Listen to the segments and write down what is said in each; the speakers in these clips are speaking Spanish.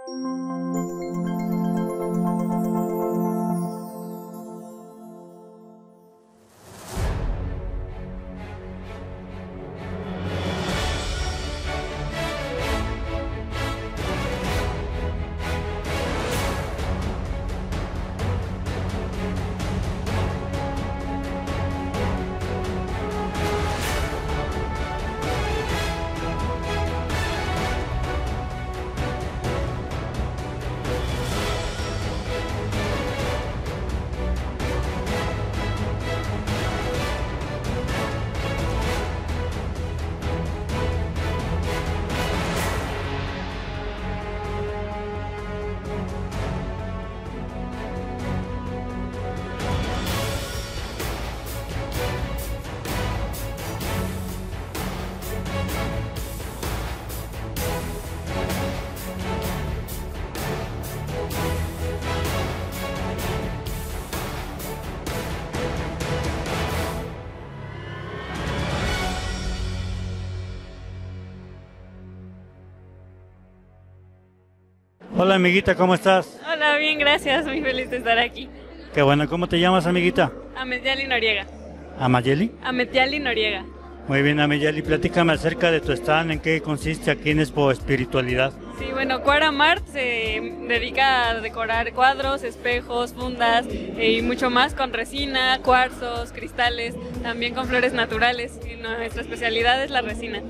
Hola amiguita, ¿cómo estás? Hola, bien, gracias, muy feliz de estar aquí. Qué bueno, ¿cómo te llamas amiguita? Ametyali Noriega. ¿Amayeli? Ametyali Noriega. Muy bien Amayeli, platícame acerca de tu stand, ¿en qué consiste aquí en Expo Espiritualidad? Sí, bueno, Cuaram Art se dedica a decorar cuadros, espejos, fundas y mucho más con resina, cuarzos, cristales, también con flores naturales. Y nuestra especialidad es la resina.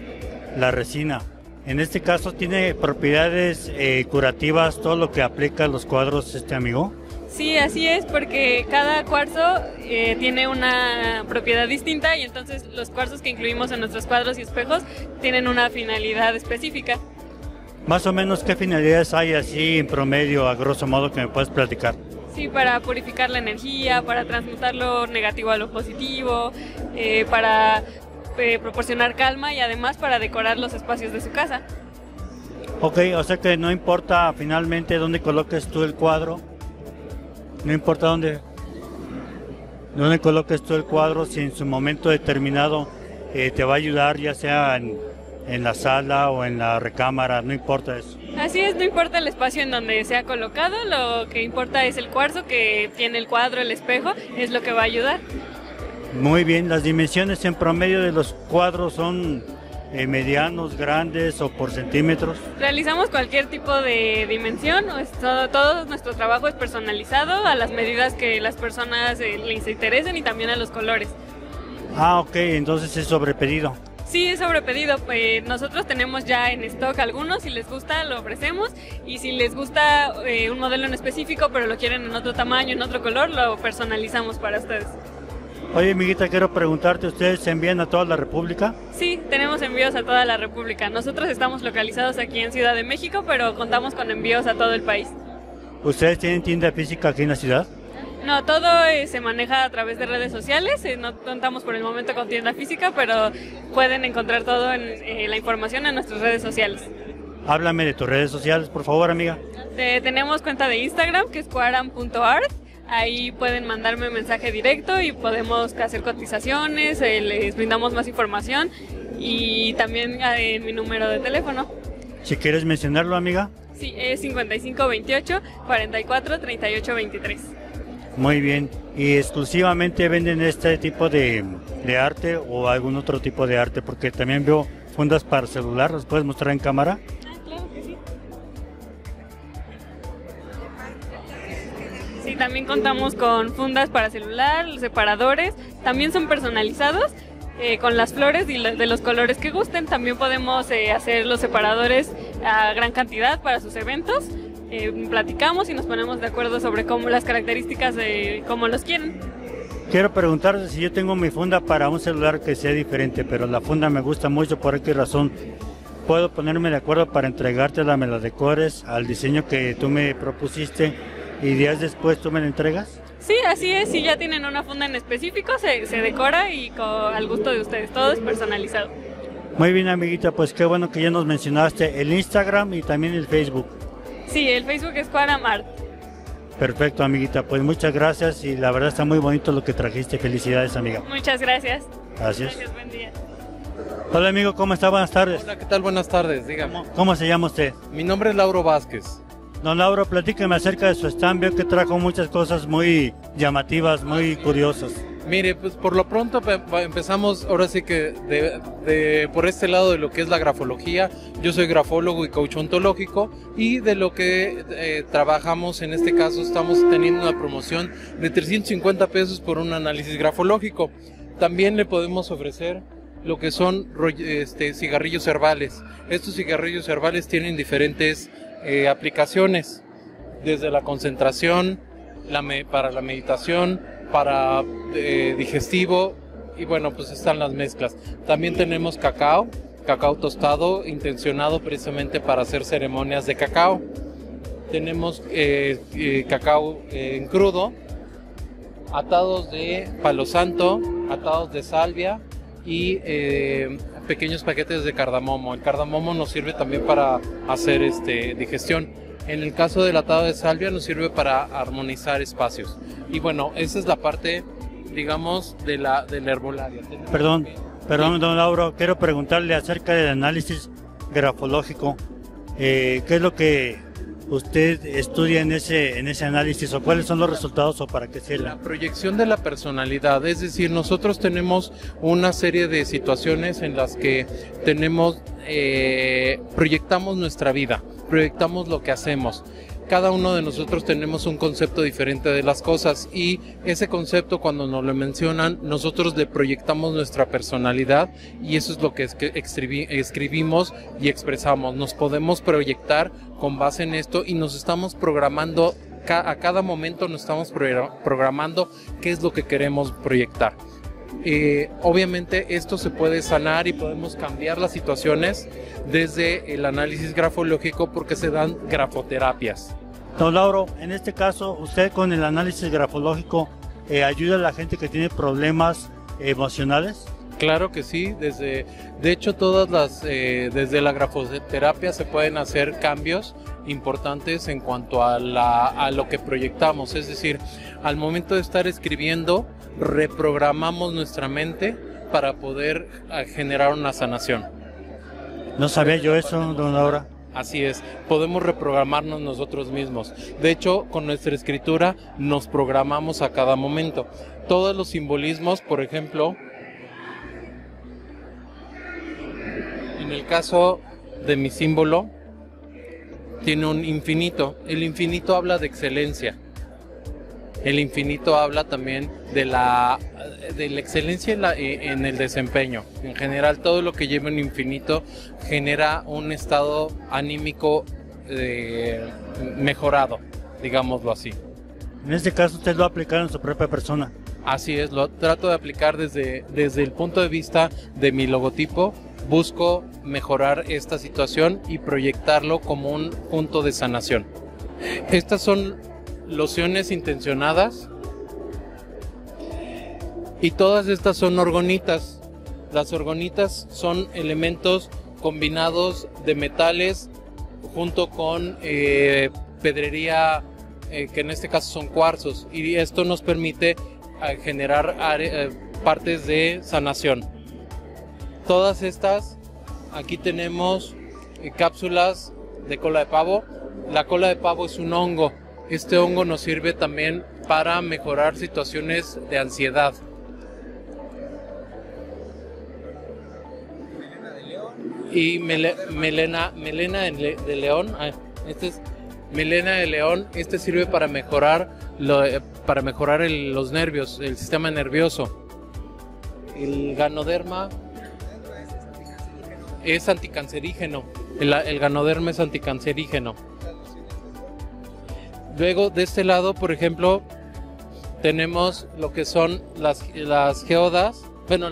La resina. En este caso tiene propiedades curativas, todo lo que aplica a los cuadros este amigo. Sí, así es, porque cada cuarzo tiene una propiedad distinta y entonces los cuarzos que incluimos en nuestros cuadros y espejos tienen una finalidad específica. Más o menos, ¿qué finalidades hay así en promedio, a grosso modo, que me puedes platicar? Sí, para purificar la energía, para transmutar lo negativo a lo positivo, para proporcionar calma y además para decorar los espacios de su casa. Ok, o sea que no importa finalmente dónde coloques tú el cuadro, no importa dónde coloques tú el cuadro, si en su momento determinado te va a ayudar, ya sea en la sala o en la recámara, no importa eso. Así es, no importa el espacio en donde sea colocado, lo que importa es el cuarzo que tiene el cuadro, el espejo, es lo que va a ayudar. Muy bien, las dimensiones en promedio de los cuadros son medianos, grandes o por centímetros. Realizamos cualquier tipo de dimensión, todo nuestro trabajo es personalizado a las medidas que las personas les interesen y también a los colores. Ah, ok, entonces es sobre pedido. Sí, es sobre pedido, pues nosotros tenemos ya en stock algunos, si les gusta lo ofrecemos y si les gusta un modelo en específico pero lo quieren en otro tamaño, en otro color, lo personalizamos para ustedes. Oye, amiguita, quiero preguntarte, ¿ustedes se envían a toda la República? Sí, tenemos envíos a toda la República. Nosotros estamos localizados aquí en Ciudad de México, pero contamos con envíos a todo el país. ¿Ustedes tienen tienda física aquí en la ciudad? No, todo se maneja a través de redes sociales. No contamos por el momento con tienda física, pero pueden encontrar todo en la información en nuestras redes sociales. Háblame de tus redes sociales, por favor, amiga. Tenemos cuenta de Instagram, que es cuaram.art. Ahí pueden mandarme mensaje directo y podemos hacer cotizaciones, les brindamos más información y también en mi número de teléfono. Si quieres mencionarlo, amiga. Sí, es 5528 44 38 23. Muy bien. ¿Y exclusivamente venden este tipo de arte o algún otro tipo de arte? Porque también veo fundas para celular, ¿las puedes mostrar en cámara? Claro que sí. Sí, también contamos con fundas para celular, separadores, también son personalizados con las flores y de los colores que gusten. También podemos hacer los separadores a gran cantidad para sus eventos. Platicamos y nos ponemos de acuerdo sobre las características de cómo los quieren. Quiero preguntarte si yo tengo mi funda para un celular que sea diferente, pero la funda me gusta mucho, ¿por qué razón? ¿Puedo ponerme de acuerdo para entregártela, me la decores al diseño que tú me propusiste y días después tú me la entregas? Sí, así es. Si ya tienen una funda en específico, se decora y al gusto de ustedes. Todo es personalizado. Muy bien, amiguita, pues qué bueno que ya nos mencionaste el Instagram y también el Facebook. Sí, el Facebook es Cuaram Art. Perfecto, amiguita, pues muchas gracias y la verdad está muy bonito lo que trajiste. Felicidades, amiga. Muchas gracias. Gracias. Gracias, buen día. Hola amigo, ¿cómo está? Buenas tardes. Hola, ¿qué tal? Buenas tardes, dígame. ¿Cómo se llama usted? Mi nombre es Lauro Vázquez. Don Lauro, platíqueme acerca de su stand. Veo que trajo muchas cosas muy llamativas, muy curiosas. Mire, pues por lo pronto empezamos ahora sí que por este lado de lo que es la grafología. Yo soy grafólogo y coach ontológico, y de lo que trabajamos en este caso estamos teniendo una promoción de 350 pesos por un análisis grafológico. También le podemos ofrecer lo que son cigarrillos herbales. Estos cigarrillos herbales tienen diferentes aplicaciones, desde la concentración, para la meditación, para digestivo, y bueno, pues están las mezclas. También tenemos cacao tostado, intencionado precisamente para hacer ceremonias de cacao. Tenemos cacao en crudo, atados de palo santo, atados de salvia y pequeños paquetes de cardamomo. El cardamomo nos sirve también para hacer digestión. En el caso del atado de salvia nos sirve para armonizar espacios. Y bueno, esa es la parte, digamos, de la herbolaria. Perdón, don Lauro, quiero preguntarle acerca del análisis grafológico. ¿Qué es lo que usted estudia en ese análisis, o cuáles son los resultados, o para qué sirve? La proyección de la personalidad, es decir, nosotros tenemos una serie de situaciones en las que proyectamos nuestra vida, proyectamos lo que hacemos. Cada uno de nosotros tenemos un concepto diferente de las cosas, y ese concepto, cuando nos lo mencionan, nosotros le proyectamos nuestra personalidad, y eso es lo que escribimos y expresamos. Nos podemos proyectar con base en esto, y nos estamos programando, a cada momento nos estamos programando qué es lo que queremos proyectar. Obviamente esto se puede sanar y podemos cambiar las situaciones desde el análisis grafológico, porque se dan grafoterapias. Don Lauro, en este caso, usted con el análisis grafológico ayuda a la gente que tiene problemas emocionales. Claro que sí, de hecho desde la grafoterapia se pueden hacer cambios importantes en cuanto a lo que proyectamos. Es decir, al momento de estar escribiendo, reprogramamos nuestra mente para poder generar una sanación. No sabía yo eso, don Laura. Así es, podemos reprogramarnos nosotros mismos. De hecho, con nuestra escritura nos programamos a cada momento. Todos los simbolismos, por ejemplo, en el caso de mi símbolo, tiene un infinito. El infinito habla de excelencia. El infinito habla también de la excelencia en el desempeño. En general, todo lo que lleva un infinito genera un estado anímico mejorado, digámoslo así. En este caso, usted lo va a aplicar en su propia persona. Así es, lo trato de aplicar desde el punto de vista de mi logotipo. Busco mejorar esta situación y proyectarlo como un punto de sanación. Estas son lociones intencionadas, y todas estas son orgonitas. Las orgonitas son elementos combinados de metales junto con pedrería, que en este caso son cuarzos, y esto nos permite generar partes de sanación. Todas estas, aquí tenemos cápsulas de cola de pavo. La cola de pavo es un hongo. Este hongo nos sirve también para mejorar situaciones de ansiedad. Y melena de león. Este es melena de león. Este sirve para mejorar los nervios, el sistema nervioso. El ganoderma es anticancerígeno. El ganoderma es anticancerígeno. Luego, de este lado, por ejemplo, tenemos lo que son las geodas. Bueno,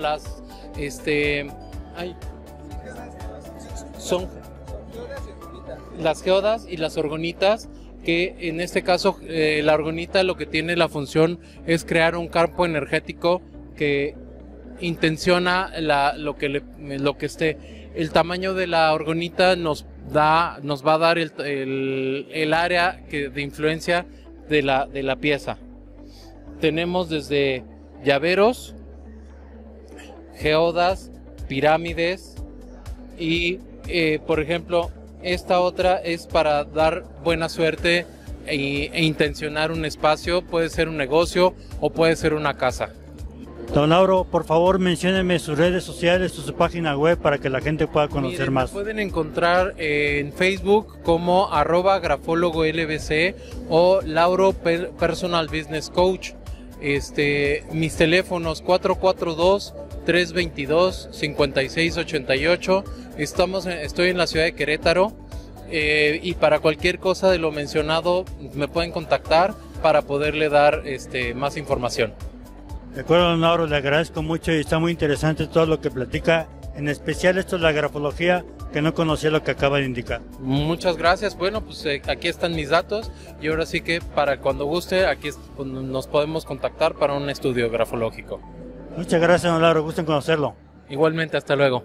son las geodas y las orgonitas, que en este caso la orgonita lo que tiene la función es crear un campo energético que intenciona lo que esté. El tamaño de la orgonita nos va a dar el área de influencia de la pieza. Tenemos desde llaveros, geodas, pirámides y, por ejemplo, esta otra es para dar buena suerte e intencionar un espacio, puede ser un negocio o puede ser una casa. Don Lauro, por favor, mencióneme sus redes sociales, su página web para que la gente pueda conocer Miren, más. Me pueden encontrar en Facebook como @grafólogolbc o Lauro Personal Business Coach. Mis teléfonos 442-322-5688. Estoy en la ciudad de Querétaro y para cualquier cosa de lo mencionado me pueden contactar para poderle dar más información. De acuerdo, don Lauro, le agradezco mucho y está muy interesante todo lo que platica, en especial esto de la grafología, que no conocía lo que acaba de indicar. Muchas gracias. Bueno, pues aquí están mis datos y ahora sí que para cuando guste, aquí nos podemos contactar para un estudio grafológico. Muchas gracias, don Lauro, gusto en conocerlo. Igualmente, hasta luego.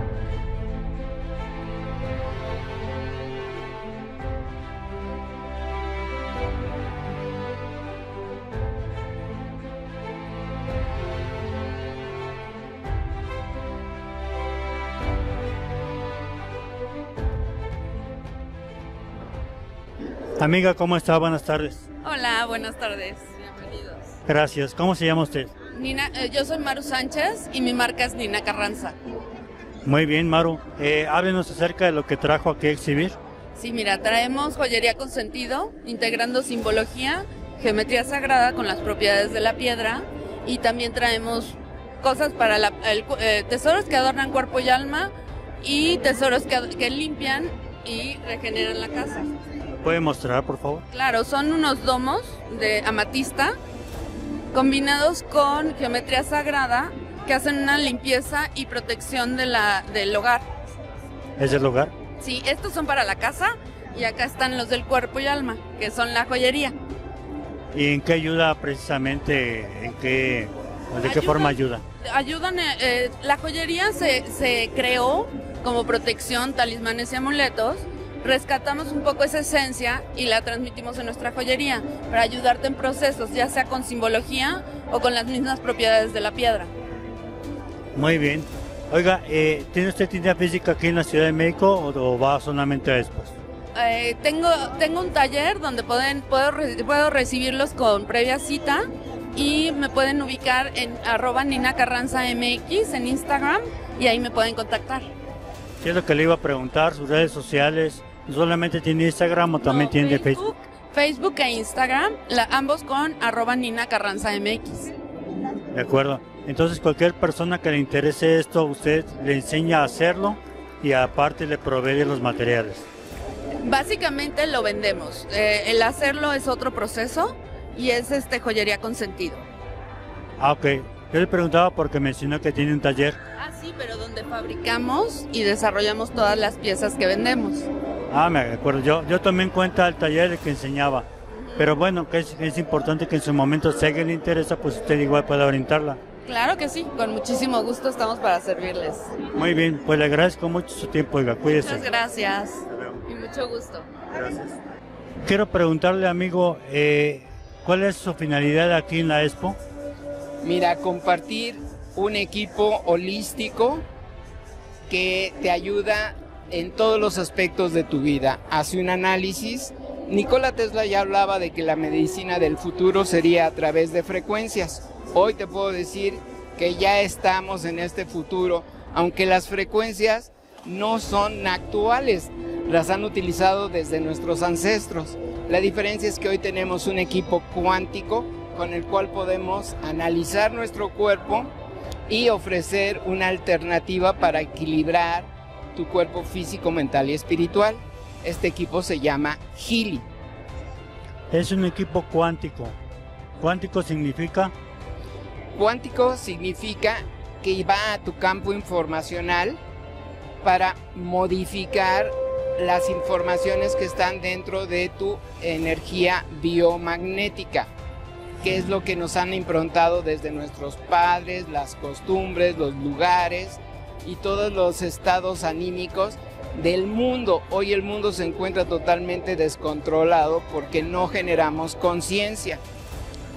Amiga, ¿cómo está? Buenas tardes. Hola, buenas tardes. Bienvenidos. Gracias. ¿Cómo se llama usted? Nina, yo soy Maru Sánchez y mi marca es Nina Carranza. Muy bien, Maru. Háblenos acerca de lo que trajo aquí a exhibir. Sí, mira, traemos joyería con sentido, integrando simbología, geometría sagrada con las propiedades de la piedra, y también traemos cosas para tesoros que adornan cuerpo y alma y tesoros que limpian y regeneran la casa. ¿Puede mostrar, por favor? Claro, son unos domos de amatista combinados con geometría sagrada que hacen una limpieza y protección del hogar. ¿Es del hogar? Sí, estos son para la casa y acá están los del cuerpo y alma, que son la joyería. ¿Y en qué ayuda precisamente? ¿De qué forma ayuda? Ayudan, la joyería se creó como protección, talismanes y amuletos. Rescatamos un poco esa esencia y la transmitimos en nuestra joyería para ayudarte en procesos, ya sea con simbología o con las mismas propiedades de la piedra. Muy bien. Oiga, ¿tiene usted tienda física aquí en la Ciudad de México o va solamente a Expos? Tengo un taller donde puedo recibirlos con previa cita y me pueden ubicar en @ninacarranzamx en Instagram y ahí me pueden contactar. Sí, es lo que le iba a preguntar, sus redes sociales. ¿Solamente tiene Instagram o también tiene de Facebook? Facebook e Instagram, ambos con @ninacarranzamx. De acuerdo. Entonces cualquier persona que le interese esto, usted le enseña a hacerlo y aparte le provee los materiales. Básicamente lo vendemos. El hacerlo es otro proceso y es joyería con sentido. Ah, ok. Yo le preguntaba porque mencionó que tiene un taller. Ah, sí, pero donde fabricamos y desarrollamos todas las piezas que vendemos. Ah, me acuerdo. Yo tomé en cuenta el taller que enseñaba. Pero bueno, que es importante que en su momento, si a alguien le interesa, pues usted igual pueda orientarla. Claro que sí, con muchísimo gusto estamos para servirles. Muy bien, pues le agradezco mucho su tiempo, oiga, cuídese. Muchas gracias y mucho gusto. Gracias. Quiero preguntarle, amigo, ¿cuál es su finalidad aquí en la Expo? Mira, compartir un equipo holístico que te ayuda en todos los aspectos de tu vida. Hace un análisis. Nikola Tesla ya hablaba de que la medicina del futuro sería a través de frecuencias. Hoy te puedo decir que ya estamos en este futuro, aunque las frecuencias no son actuales, las han utilizado desde nuestros ancestros. La diferencia es que hoy tenemos un equipo cuántico con el cual podemos analizar nuestro cuerpo y ofrecer una alternativa para equilibrar tu cuerpo físico, mental y espiritual. Este equipo se llama Healy. Es un equipo cuántico. ¿Cuántico significa? Cuántico significa que va a tu campo informacional para modificar las informaciones que están dentro de tu energía biomagnética, que es lo que nos han improntado desde nuestros padres, las costumbres, los lugares y todos los estados anímicos del mundo. Hoy el mundo se encuentra totalmente descontrolado porque no generamos conciencia.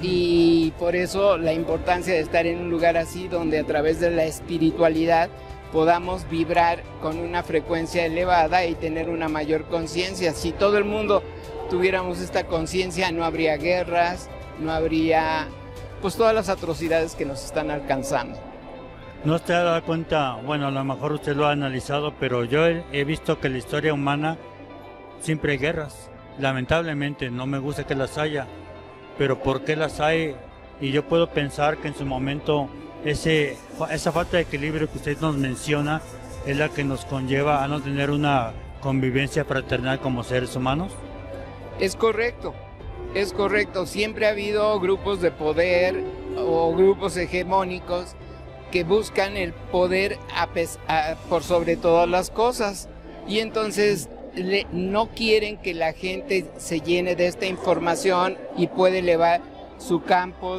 Y por eso la importancia de estar en un lugar así, donde a través de la espiritualidad podamos vibrar con una frecuencia elevada y tener una mayor conciencia. Si todo el mundo tuviéramos esta conciencia, no habría guerras, no habría pues todas las atrocidades que nos están alcanzando. ¿No te has dado cuenta? Bueno, a lo mejor usted lo ha analizado, pero yo he visto que la historia humana siempre hay guerras. Lamentablemente, no me gusta que las haya, pero ¿por qué las hay? Y yo puedo pensar que en su momento esa falta de equilibrio que usted nos menciona es la que nos conlleva a no tener una convivencia fraternal como seres humanos. Es correcto. Siempre ha habido grupos de poder o grupos hegemónicos que buscan el poder por sobre todas las cosas, y entonces no quieren que la gente se llene de esta información y puede elevar su campo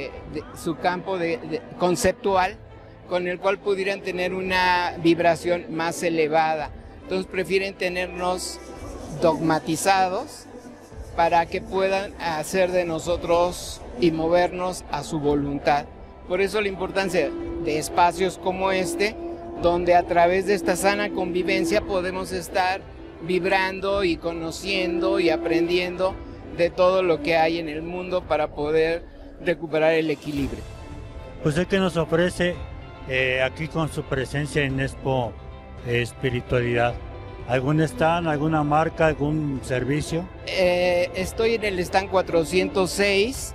conceptual, con el cual pudieran tener una vibración más elevada. Entonces prefieren tenernos dogmatizados para que puedan hacer de nosotros y movernos a su voluntad. Por eso la importancia de espacios como este, donde a través de esta sana convivencia podemos estar vibrando y conociendo y aprendiendo de todo lo que hay en el mundo para poder recuperar el equilibrio. ¿Usted qué nos ofrece aquí con su presencia en Expo Espiritualidad? ¿Algún stand, alguna marca, algún servicio? Estoy en el stand 406.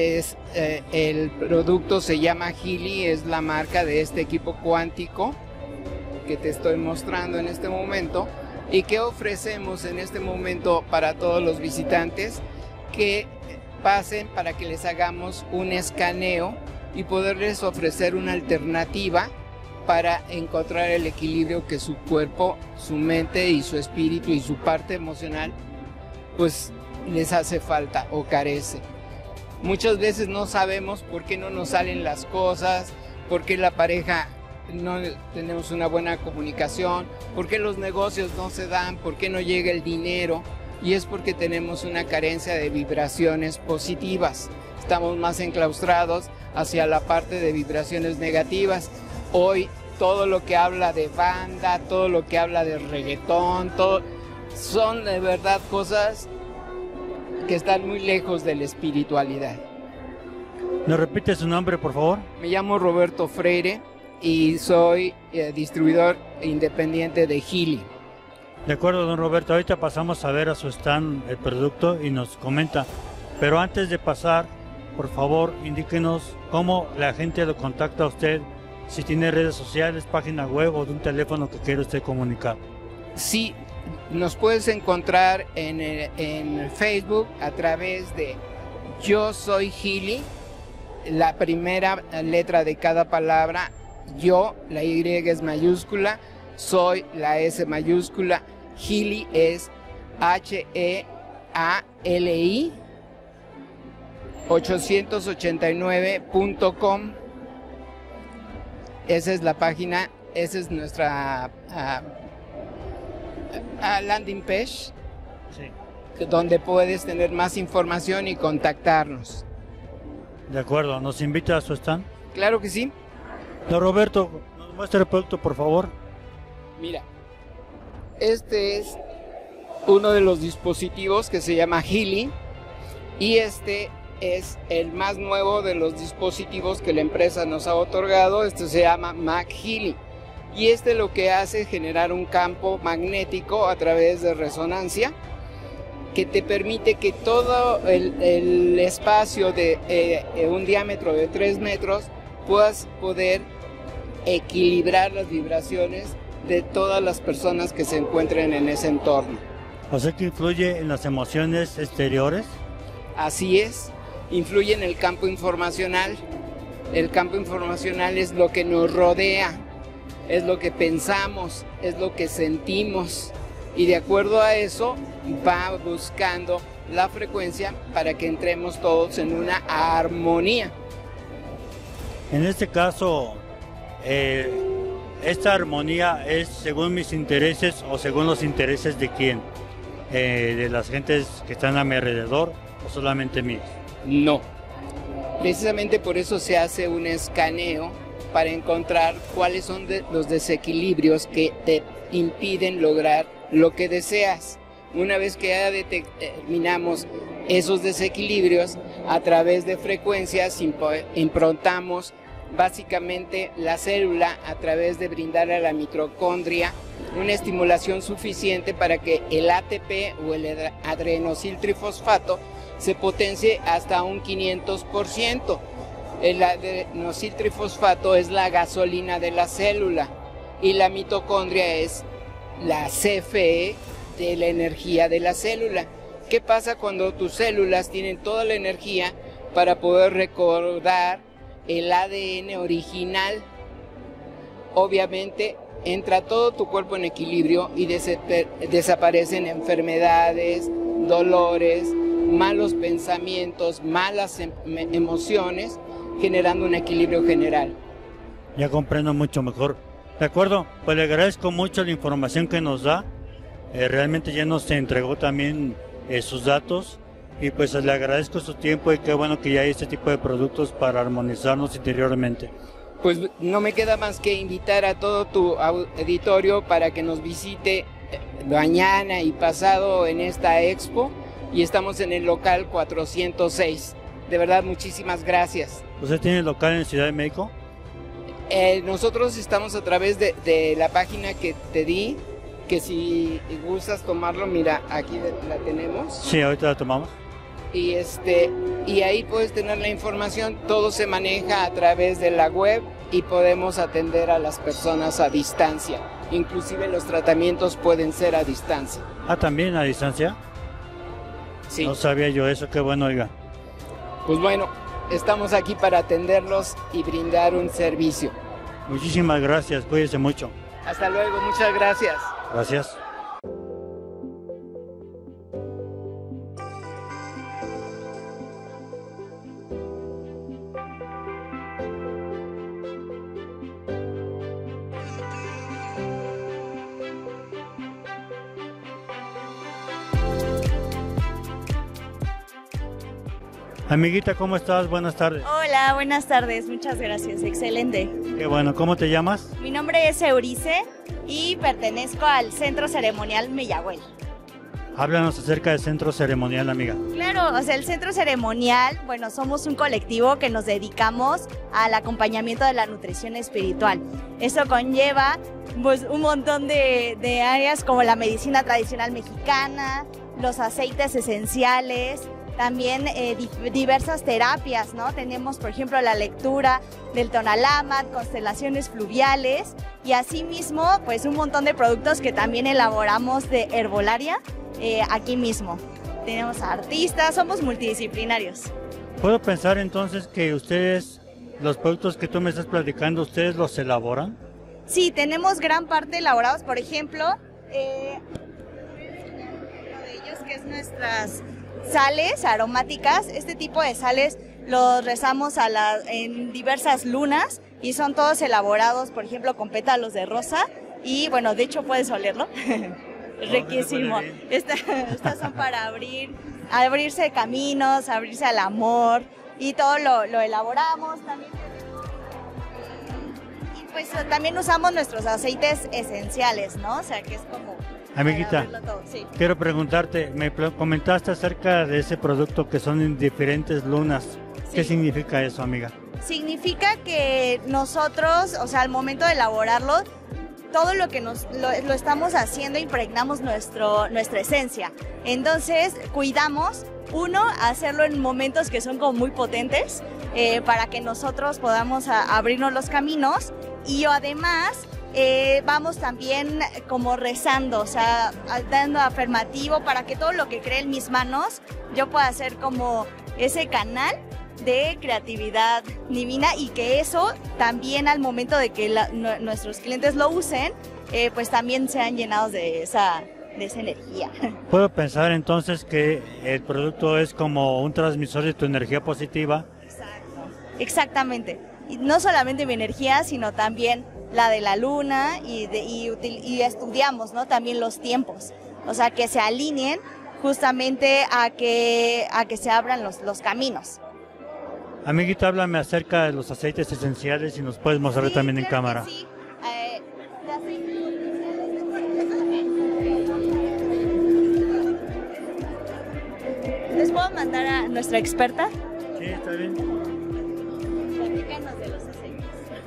El producto se llama Healy, es la marca de este equipo cuántico que te estoy mostrando en este momento, y que ofrecemos en este momento para todos los visitantes que pasen para que les hagamos un escaneo y poderles ofrecer una alternativa para encontrar el equilibrio que su cuerpo, su mente y su espíritu y su parte emocional pues les hace falta o carece. Muchas veces no sabemos por qué no nos salen las cosas, por qué la pareja no tenemos una buena comunicación, por qué los negocios no se dan, por qué no llega el dinero, y es porque tenemos una carencia de vibraciones positivas. Estamos más enclaustrados hacia la parte de vibraciones negativas. Hoy todo lo que habla de banda, todo lo que habla de reggaetón, todo son de verdad cosas que están muy lejos de la espiritualidad. ¿Nos repite su nombre, por favor? Me llamo Roberto Freire y soy distribuidor independiente de Healy. De acuerdo, don Roberto, ahorita pasamos a ver a su stand el producto y nos comenta. Pero antes de pasar, por favor, indíquenos cómo la gente lo contacta a usted, si tiene redes sociales, página web o de un teléfono que quiera usted comunicar. Sí, nos puedes encontrar en Facebook a través de Yo Soy Healy, la primera letra de cada palabra, yo, la Y es mayúscula, soy, la S mayúscula, Healy es Heali, 889.com. Esa es la página, esa es nuestra landing page, Sí. donde puedes tener más información y contactarnos. De acuerdo, ¿nos invita a su stand? Claro que sí. Don Roberto, nos muestra el producto, por favor. Mira, este es uno de los dispositivos que se llama Healy, y este es el más nuevo de los dispositivos que la empresa nos ha otorgado. Este se llama Mac Healy, y este lo que hace es generar un campo magnético a través de resonancia que te permite que todo el espacio de un diámetro de 3 metros puedas poder equilibrar las vibraciones de todas las personas que se encuentren en ese entorno. O sea que influye en las emociones exteriores. Así es, influye en el campo informacional. El campo informacional es lo que nos rodea, es lo que pensamos, es lo que sentimos, y de acuerdo a eso va buscando la frecuencia para que entremos todos en una armonía. En este caso, esta armonía es según mis intereses o según los intereses de quién, de las gentes que están a mi alrededor o solamente míos. No, precisamente por eso se hace un escaneo para encontrar cuáles son los desequilibrios que te impiden lograr lo que deseas. Una vez que ya determinamos esos desequilibrios, a través de frecuencias improntamos básicamente la célula a través de brindar a la mitocondria una estimulación suficiente para que el ATP o el adenosiltrifosfato se potencie hasta un 500%. El adenosiltrifosfato es la gasolina de la célula y la mitocondria es la CFE de la energía de la célula. ¿Qué pasa cuando tus células tienen toda la energía para poder recordar el ADN original? Obviamente entra todo tu cuerpo en equilibrio y desaparecen enfermedades, dolores, malos pensamientos, malas emociones, generando un equilibrio general. Ya comprendo mucho mejor. De acuerdo, pues le agradezco mucho la información que nos da. Realmente ya nos entregó también sus datos y pues le agradezco su tiempo y qué bueno que ya hay este tipo de productos para armonizarnos interiormente. Pues no me queda más que invitar a todo tu auditorio para que nos visite mañana y pasado en esta expo y estamos en el local 406. De verdad, muchísimas gracias. ¿Usted tiene local en Ciudad de México? Nosotros estamos a través de la página que te di, que si gustas tomarlo, mira, aquí la tenemos. Sí, ahorita la tomamos. Y ahí puedes tener la información, todo se maneja a través de la web y podemos atender a las personas a distancia. Inclusive los tratamientos pueden ser a distancia. Ah, ¿también a distancia? Sí. No sabía yo eso, qué bueno, oiga. Pues bueno, estamos aquí para atenderlos y brindar un servicio. Muchísimas gracias, cuídese mucho. Hasta luego, muchas gracias. Gracias. Amiguita, ¿cómo estás? Buenas tardes. Hola, buenas tardes, muchas gracias, excelente. Qué bueno, ¿cómo te llamas? Mi nombre es Eurice y pertenezco al Centro Ceremonial Millagüel. Háblanos acerca del centro ceremonial, amiga. Claro, o sea, el Centro Ceremonial, bueno, somos un colectivo que nos dedicamos al acompañamiento de la nutrición espiritual. Eso conlleva pues un montón de áreas como la medicina tradicional mexicana, los aceites esenciales, también diversas terapias, ¿no? Tenemos, por ejemplo, la lectura del Tonalamat, constelaciones fluviales y asimismo, pues un montón de productos que también elaboramos de herbolaria aquí mismo. Tenemos artistas, somos multidisciplinarios. ¿Puedo pensar entonces que ustedes, los productos que tú me estás platicando, ustedes los elaboran? Sí, tenemos gran parte elaborados, por ejemplo, uno de ellos que es nuestras sales aromáticas. Este tipo de sales los rezamos en diversas lunas y son todos elaborados, por ejemplo, con pétalos de rosa y bueno, de hecho puedes olerlo. Riquísimo. Estas son para abrirse caminos, abrirse al amor y todo lo elaboramos también. Y pues también usamos nuestros aceites esenciales, ¿no? O sea que es como... Amiguita, sí. Quiero preguntarte, me comentaste acerca de ese producto que son en diferentes lunas. Sí. ¿Qué significa eso, amiga? Significa que nosotros, o sea, al momento de elaborarlo, todo lo que lo estamos haciendo, impregnamos nuestra esencia. Entonces, cuidamos, uno, hacerlo en momentos que son como muy potentes, para que nosotros podamos abrirnos los caminos y además... vamos también como rezando, o sea, dando afirmativo para que todo lo que cree en mis manos yo pueda hacer como ese canal de creatividad divina y que eso también al momento de que nuestros clientes lo usen, pues también sean llenados de esa energía. ¿Puedo pensar entonces que el producto es como un transmisor de tu energía positiva? Exacto. Exactamente. Y no solamente mi energía, sino también la de la luna y estudiamos, ¿no? También los tiempos, o sea, que se alineen justamente a que se abran los caminos. Amiguita, háblame acerca de los aceites esenciales y nos puedes mostrar Sí, también en claro que cámara. sí. De aceites esenciales. ¿Les puedo mandar a nuestra experta? Sí, está bien. Platícanos de los aceites.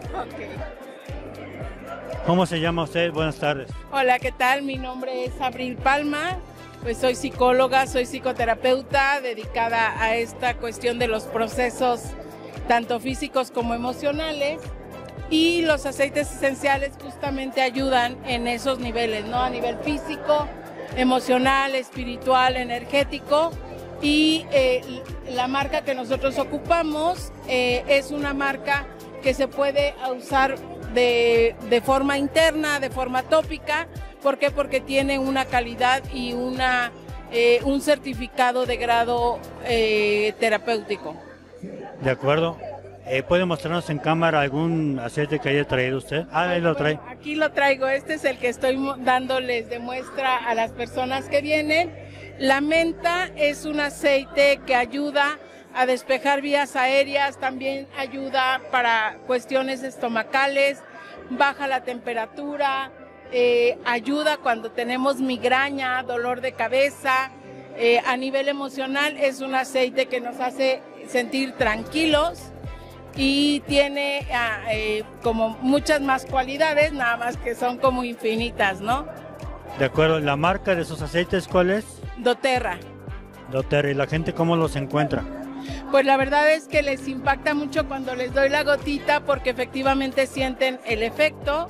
¿Cómo se llama usted? Buenas tardes. Hola, ¿qué tal? Mi nombre es Abril Palma, pues soy psicóloga, soy psicoterapeuta dedicada a esta cuestión de los procesos tanto físicos como emocionales, y los aceites esenciales justamente ayudan en esos niveles, ¿no? A nivel físico, emocional, espiritual, energético, y la marca que nosotros ocupamos es una marca que se puede usar de forma interna, de forma tópica. ¿Por qué? Porque tiene una calidad y un certificado de grado terapéutico. De acuerdo. ¿Puede mostrarnos en cámara algún aceite que haya traído usted? Ah, ahí lo trae. Aquí lo traigo, este es el que estoy dándoles de muestra a las personas que vienen. La menta es un aceite que ayuda a despejar vías aéreas, también ayuda para cuestiones estomacales, baja la temperatura, ayuda cuando tenemos migraña, dolor de cabeza. A nivel emocional es un aceite que nos hace sentir tranquilos y tiene como muchas más cualidades, nada más que son como infinitas, ¿no? De acuerdo. ¿La marca de esos aceites cuál es? doTERRA. doTERRA. ¿Y la gente cómo los encuentra? Pues la verdad es que les impacta mucho cuando les doy la gotita, porque efectivamente sienten el efecto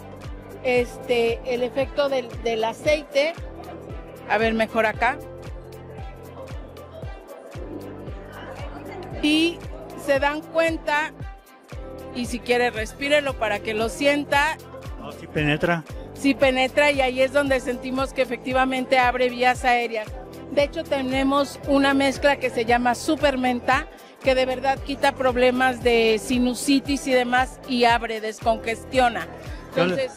del aceite. A ver, mejor acá. Y se dan cuenta, y si quiere respírelo para que lo sienta. No, sí penetra. Sí penetra, y ahí es donde sentimos que efectivamente abre vías aéreas. De hecho, tenemos una mezcla que se llama Super Menta, que de verdad quita problemas de sinusitis y demás, y abre, descongestiona. Entonces,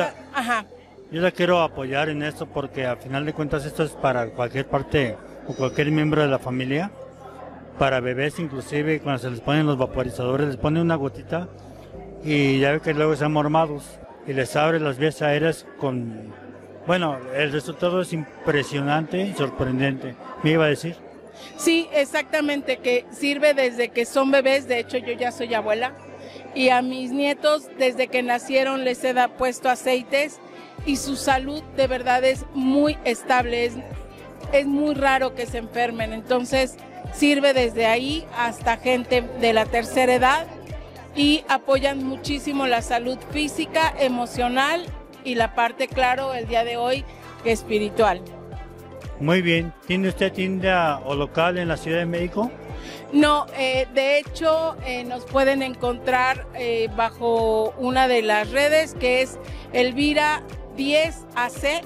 Yo la quiero apoyar en esto porque a final de cuentas esto es para cualquier parte o cualquier miembro de la familia. Para bebés inclusive, cuando se les ponen los vaporizadores, les ponen una gotita y ya ve que luego están mormados y les abre las vías aéreas con... Bueno, el resultado es impresionante y sorprendente. ¿Me iba a decir? Sí, exactamente, que sirve desde que son bebés. De hecho, yo ya soy abuela, y a mis nietos desde que nacieron les he puesto aceites, y su salud de verdad es muy estable, es muy raro que se enfermen. Entonces sirve desde ahí hasta gente de la tercera edad, y apoyan muchísimo la salud física, emocional y la parte, claro, el día de hoy, espiritual. Muy bien. ¿Tiene usted tienda o local en la Ciudad de México? No, de hecho nos pueden encontrar bajo una de las redes, que es Elvira 10AC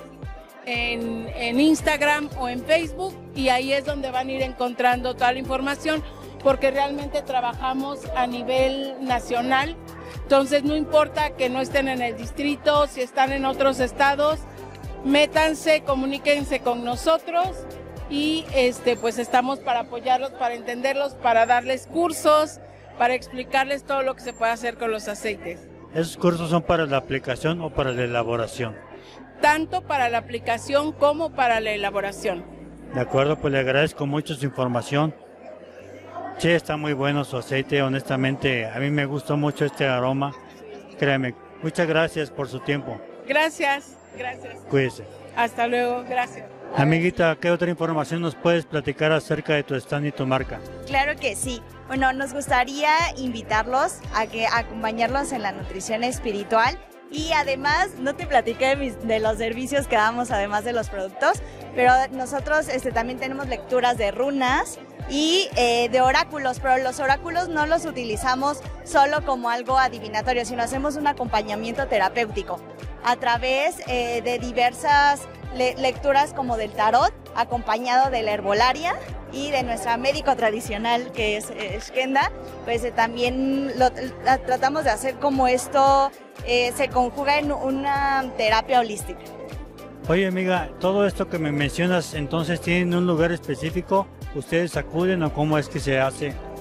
en Instagram o en Facebook, y ahí es donde van a ir encontrando toda la información, porque realmente trabajamos a nivel nacional. Entonces no importa que no estén en el distrito, si están en otros estados, métanse, comuníquense con nosotros, y pues estamos para apoyarlos, para entenderlos, para darles cursos, para explicarles todo lo que se puede hacer con los aceites. ¿Esos cursos son para la aplicación o para la elaboración? Tanto para la aplicación como para la elaboración. De acuerdo, pues le agradezco mucho su información. Sí, está muy bueno su aceite, honestamente, a mí me gustó mucho este aroma, créeme. Muchas gracias por su tiempo. Gracias, gracias. Cuídese. Hasta luego, gracias. Amiguita, ¿qué otra información nos puedes platicar acerca de tu stand y tu marca? Claro que sí. Bueno, nos gustaría invitarlos a acompañarlos en la nutrición espiritual, y además, no te platiqué de los servicios que damos además de los productos, pero nosotros también tenemos lecturas de runas y de oráculos, pero los oráculos no los utilizamos solo como algo adivinatorio, sino hacemos un acompañamiento terapéutico a través de diversas lecturas como del tarot, acompañado de la herbolaria y de nuestra médico tradicional, que es Shkenda. Pues también tratamos de hacer como esto se conjuga en una terapia holística. Oye, amiga, todo esto que me mencionas, entonces, ¿tienen un lugar específico? ¿Ustedes acuden o cómo es que se hace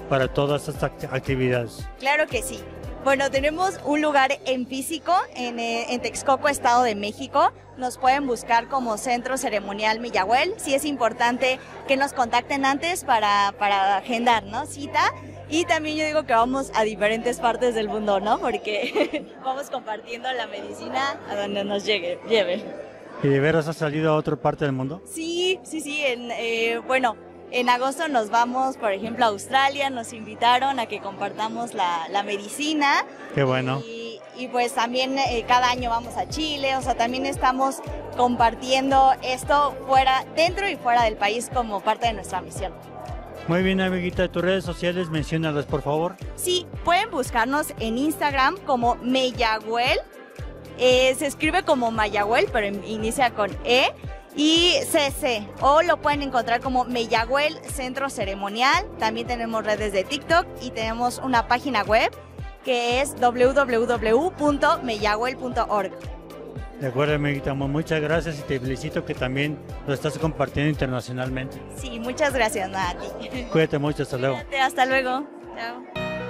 para todas estas actividades? Claro que sí. Bueno, tenemos un lugar en físico en Texcoco, Estado de México. Nos pueden buscar como Centro Ceremonial Miyahuel. Sí es importante que nos contacten antes para agendar, ¿no? Cita. Y también yo digo que vamos a diferentes partes del mundo, ¿no? Porque vamos compartiendo la medicina a donde nos lleve. ¿Y de veras has salido a otra parte del mundo? Sí. Bueno, en agosto nos vamos, por ejemplo, a Australia. Nos invitaron a que compartamos la medicina. Qué bueno. Y pues también cada año vamos a Chile. O sea, también estamos compartiendo esto dentro y fuera del país como parte de nuestra misión. Muy bien, amiguita, tus redes sociales, menciónalas, por favor. Sí, pueden buscarnos en Instagram como Meyahuel. Se escribe como Mayahuel, pero inicia con E y CC. O lo pueden encontrar como Meyahuel Centro Ceremonial. También tenemos redes de TikTok y tenemos una página web que es www.meyahuel.org. De acuerdo, amiguita, muchas gracias y te felicito que también lo estás compartiendo internacionalmente. Sí, muchas gracias, a ti. Cuídate mucho, hasta luego. Cuídate, hasta luego. Chao.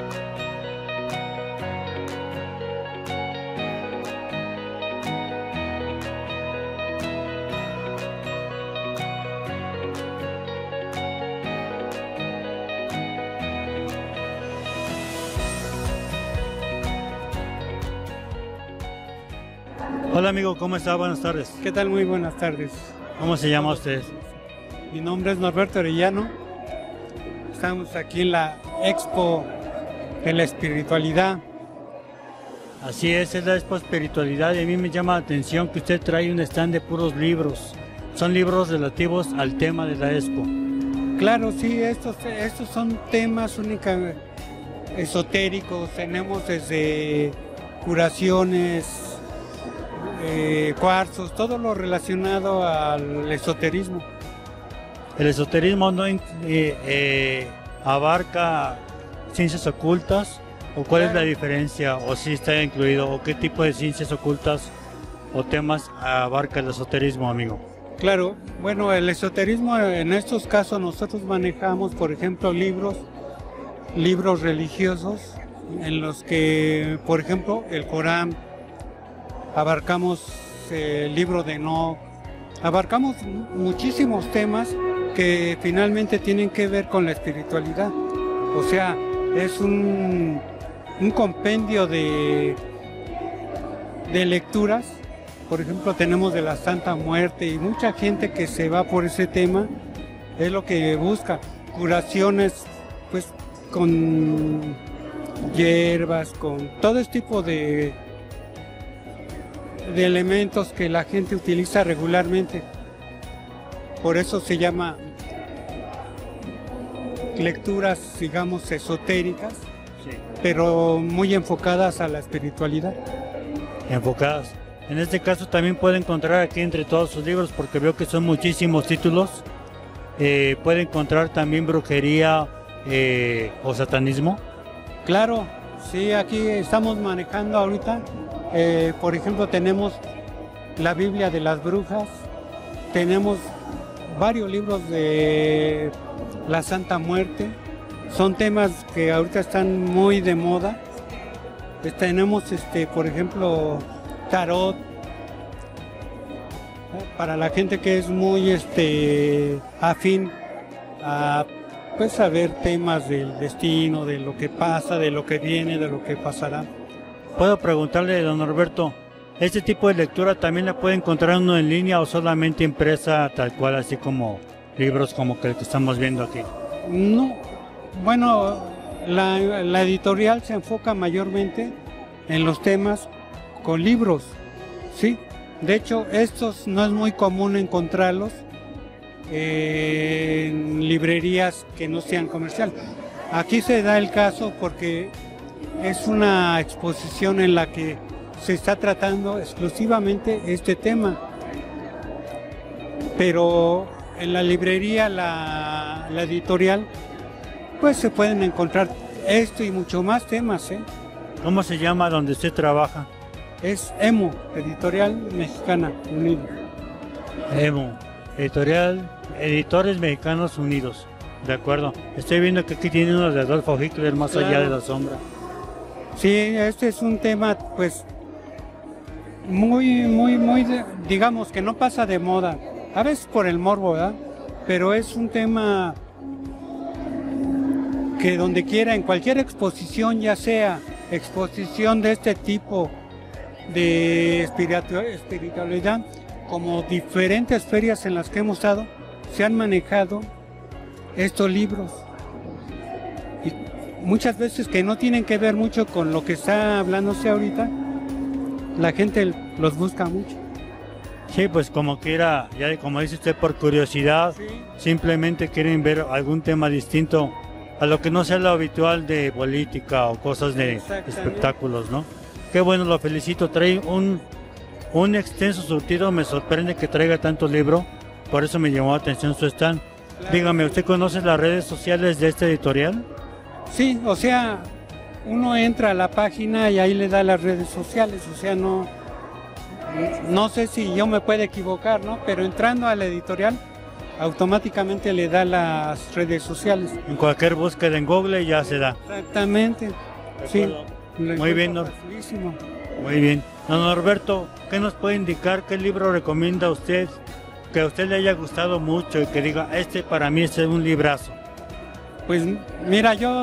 Hola amigo, ¿cómo está? Buenas tardes. ¿Qué tal? Muy buenas tardes. ¿Cómo se llama usted? Mi nombre es Norberto Arellano. Estamos aquí en la Expo de la Espiritualidad. Así es la Expo Espiritualidad y a mí me llama la atención que usted trae un stand de puros libros. Son libros relativos al tema de la Expo. Claro, sí, estos son temas únicamente esotéricos. Tenemos desde curaciones, cuarzos, todo lo relacionado al esoterismo. ¿El esoterismo no abarca ciencias ocultas? ¿O cuál es la diferencia? ¿O si está incluido? ¿O qué tipo de ciencias ocultas o temas abarca el esoterismo, amigo? Claro, bueno, el esoterismo en estos casos nosotros manejamos, por ejemplo, libros religiosos en los que, por ejemplo, el Corán, abarcamos el libro de Enoch, abarcamos muchísimos temas que finalmente tienen que ver con la espiritualidad. O sea, es un compendio de lecturas. Por ejemplo, tenemos de la Santa Muerte y mucha gente que se va por ese tema, es lo que busca, curaciones pues con hierbas, con todo este tipo de elementos que la gente utiliza regularmente. Por eso se llama lecturas, digamos, esotéricas, sí, pero muy enfocadas a la espiritualidad. Enfocadas. En este caso también puede encontrar aquí entre todos sus libros, porque veo que son muchísimos títulos. Puede encontrar también brujería o satanismo. Claro, sí, aquí estamos manejando ahorita. Por ejemplo, tenemos la Biblia de las brujas, tenemos varios libros de la Santa Muerte, son temas que ahorita están muy de moda. Tenemos, por ejemplo, tarot, para la gente que es muy afín a pues saber temas del destino, de lo que pasa, de lo que viene, de lo que pasará. Puedo preguntarle, don Norberto, ¿este tipo de lectura también la puede encontrar uno en línea o solamente impresa tal cual, así como libros como el que estamos viendo aquí? No, bueno, la editorial se enfoca mayormente en los temas con libros, ¿sí? De hecho, estos no es muy común encontrarlos en librerías que no sean comerciales. Aquí se da el caso porque es una exposición en la que se está tratando exclusivamente este tema, pero en la librería, la editorial, pues se pueden encontrar esto y mucho más temas, ¿eh? ¿Cómo se llama donde usted trabaja? Es EMO, Editorial Mexicana Unidos. EMO, Editores Mexicanos Unidos. De acuerdo. Estoy viendo que aquí tiene uno de Adolfo Hitler, Más allá de la sombra. Sí, este es un tema, pues, muy, digamos que no pasa de moda. A veces por el morbo, ¿verdad? Pero es un tema que donde quiera, en cualquier exposición, ya sea exposición de este tipo de espiritualidad, como diferentes ferias en las que hemos estado, se han manejado estos libros. Y muchas veces que no tienen que ver mucho con lo que está hablándose ahorita, la gente los busca mucho. Sí, pues como quiera, ya como dice usted, por curiosidad, sí. Simplemente quieren ver algún tema distinto a lo que no sea lo habitual de política o cosas de espectáculos, ¿no? Qué bueno, lo felicito, trae un extenso surtido, me sorprende que traiga tantos libros, por eso me llamó la atención su stand. Claro. Dígame, ¿usted conoce las redes sociales de este editorial? Sí, o sea, uno entra a la página y ahí le da las redes sociales, o sea, no sé si yo me puedo equivocar, ¿no? Pero entrando a la editorial, automáticamente le da las redes sociales. En cualquier búsqueda en Google ya se da. Exactamente, sí. Muy bien, muy bien. Don Norberto, ¿qué nos puede indicar? ¿Qué libro recomienda usted que a usted le haya gustado mucho y que diga, este para mí es un librazo? Pues mira, yo...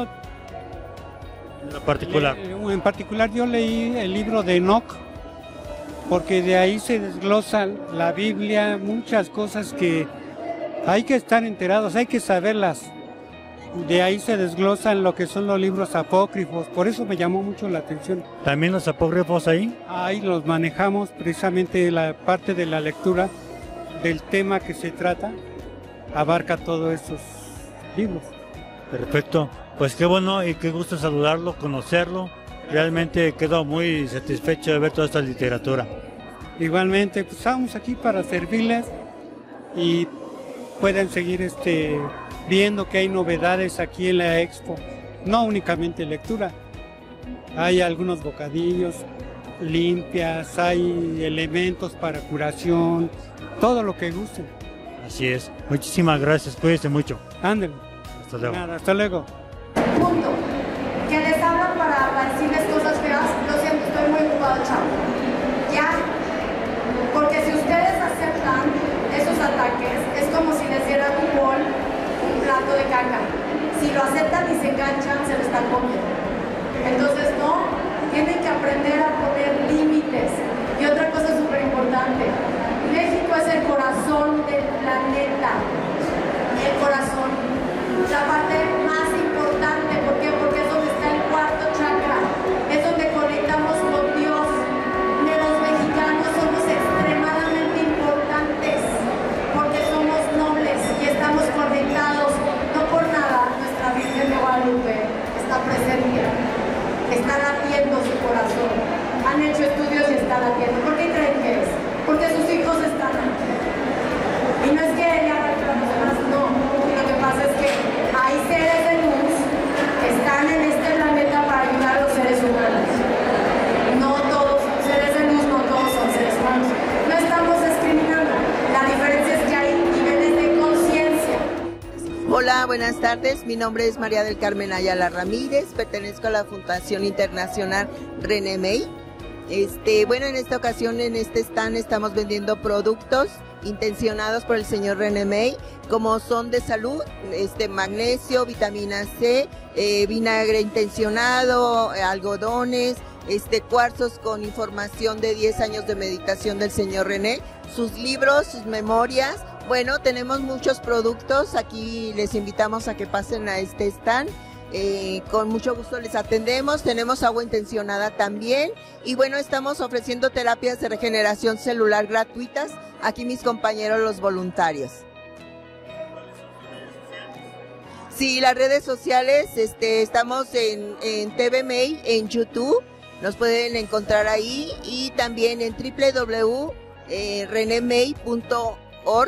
En particular yo leí el libro de Enoch, porque de ahí se desglosa la Biblia, muchas cosas que hay que estar enterados, hay que saberlas. De ahí se desglosan lo que son los libros apócrifos, por eso me llamó mucho la atención. ¿También los apócrifos ahí? Ahí los manejamos, precisamente la parte de la lectura del tema que se trata, abarca todos esos libros. Perfecto, pues qué bueno y qué gusto saludarlo, conocerlo. Realmente quedo muy satisfecho de ver toda esta literatura. Igualmente, pues estamos aquí para servirles y pueden seguir viendo que hay novedades aquí en la expo. No únicamente lectura, hay algunos bocadillos, limpias, hay elementos para curación, todo lo que gusten. Así es, muchísimas gracias, cuídense mucho. Ándale. Hasta luego. Nada, hasta luego. Punto. Que les hablan para decirles cosas feas, lo siento, estoy muy ocupado, chavo. Ya, porque si ustedes aceptan esos ataques, es como si les dieran un plato de caca. Si lo aceptan y se enganchan, se lo están comiendo. Entonces, no, tienen que aprender a poner límites. Y otra cosa súper importante, México es el corazón del planeta. El corazón, la parte más importante, ¿por qué? Porque es donde está el cuarto chakra, es donde conectamos con Dios. Los mexicanos somos extremadamente importantes porque somos nobles y estamos conectados, no por nada nuestra Virgen de Guadalupe está presente, está latiendo su corazón, han hecho estudios y está latiendo. ¿Por qué creen que es? Porque sus hijos están aquí. Y no es que ella haga que los demás no, lo que pasa es que hay seres de luz que están en este planeta para ayudar a los seres humanos. No todos son seres de luz, no todos son seres humanos. No estamos discriminando, la diferencia es que hay niveles de conciencia. Hola, buenas tardes, mi nombre es María del Carmen Ayala Ramírez, pertenezco a la Fundación Internacional René May. Bueno, en esta ocasión en este stand estamos vendiendo productos intencionados por el señor René May, como son de salud, magnesio, vitamina C, vinagre intencionado, algodones, cuarzos con información de 10 años de meditación del señor René, sus libros, sus memorias. Bueno, tenemos muchos productos, aquí les invitamos a que pasen a este stand. Con mucho gusto les atendemos, tenemos agua intencionada también y bueno, estamos ofreciendo terapias de regeneración celular gratuitas, aquí mis compañeros los voluntarios. Sí, las redes sociales, estamos en TV May, en YouTube, nos pueden encontrar ahí y también en www.renemay.org.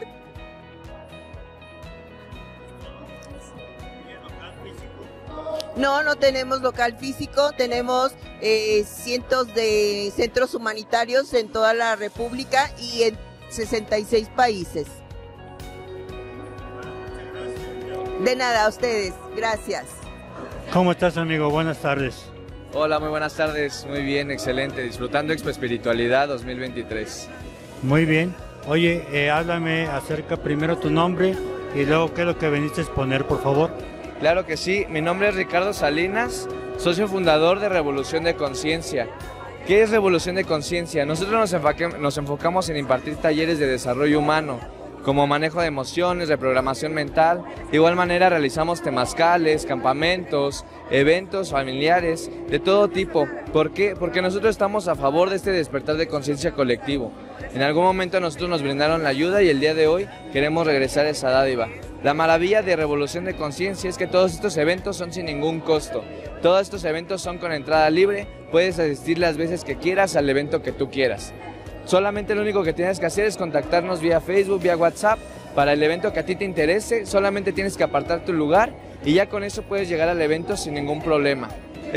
No, no tenemos local físico, tenemos cientos de centros humanitarios en toda la República y en 66 países. De nada, a ustedes. Gracias. ¿Cómo estás, amigo? Buenas tardes. Hola, muy buenas tardes. Muy bien, excelente. Disfrutando Expo Espiritualidad 2023. Muy bien. Oye, háblame acerca primero tu nombre y luego qué es lo que viniste a exponer, por favor. Claro que sí. Mi nombre es Ricardo Salinas, socio fundador de Revolución de Conciencia. ¿Qué es Revolución de Conciencia? Nosotros nos enfocamos en impartir talleres de desarrollo humano, como manejo de emociones, reprogramación mental. De igual manera realizamos temazcales, campamentos, eventos familiares, de todo tipo. ¿Por qué? Porque nosotros estamos a favor de este despertar de conciencia colectivo. En algún momento a nosotros nos brindaron la ayuda y el día de hoy queremos regresar a esa dádiva. La maravilla de Revolución de Conciencia es que todos estos eventos son sin ningún costo. Todos estos eventos son con entrada libre, puedes asistir las veces que quieras al evento que tú quieras. Solamente lo único que tienes que hacer es contactarnos vía Facebook, vía WhatsApp, para el evento que a ti te interese. Solamente tienes que apartar tu lugar y ya con eso puedes llegar al evento sin ningún problema.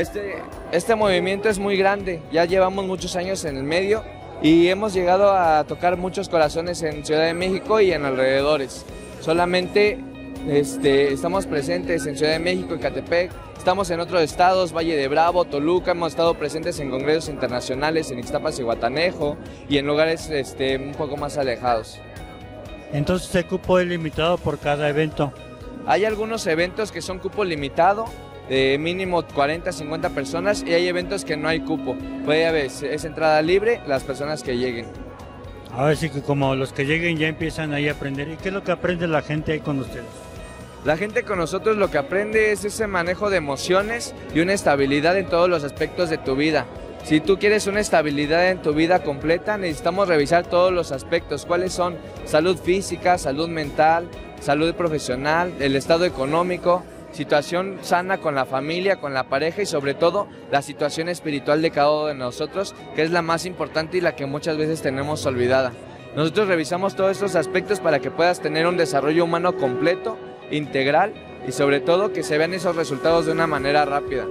Este movimiento es muy grande, ya llevamos muchos años en el medio y hemos llegado a tocar muchos corazones en Ciudad de México y en alrededores. Solamente estamos presentes en Ciudad de México, Ecatepec, estamos en otros estados, Valle de Bravo, Toluca, hemos estado presentes en congresos internacionales en Ixtapas y Guatanejo y en lugares un poco más alejados. Entonces el cupo es limitado por cada evento. Hay algunos eventos que son cupo limitado, de mínimo 40, 50 personas, y hay eventos que no hay cupo. Puede haber, es entrada libre, las personas que lleguen. A ver si que como los que lleguen ya empiezan ahí a aprender. ¿Y qué es lo que aprende la gente ahí con ustedes? La gente con nosotros lo que aprende es ese manejo de emociones y una estabilidad en todos los aspectos de tu vida. Si tú quieres una estabilidad en tu vida completa, necesitamos revisar todos los aspectos. ¿Cuáles son? Salud física, salud mental, salud profesional, el estado económico, situación sana con la familia, con la pareja y sobre todo la situación espiritual de cada uno de nosotros, que es la más importante y la que muchas veces tenemos olvidada. Nosotros revisamos todos estos aspectos para que puedas tener un desarrollo humano completo, integral y sobre todo que se vean esos resultados de una manera rápida.